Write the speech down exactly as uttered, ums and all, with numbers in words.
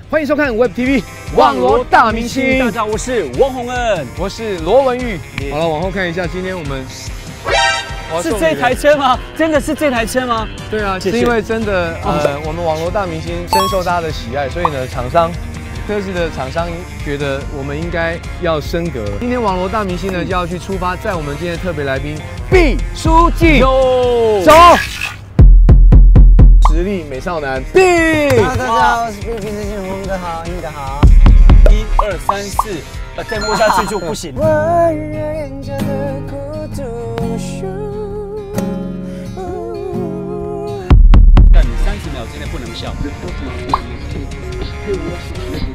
欢迎收看 Web T V 网罗大明星。 大家好，我是汪宏恩， 我是罗文玉。好了，往后看一下，今天我们是这台车吗？真的是这台车吗？ 对啊， 谢谢是因为真的呃，我们网罗大明星深受大家的喜爱，所以呢，厂商特斯的厂商觉得我们应该要升格。今天网罗大明星呢就要去出发，在我们今天的特别来宾毕书尽，走。实力美少男 B， 大家好，我是 B， 平时幸福，你的好，你的好。 一二三四，呃，再摸下去就不行。 万人家的孤独树。 那你三十秒之内不能笑。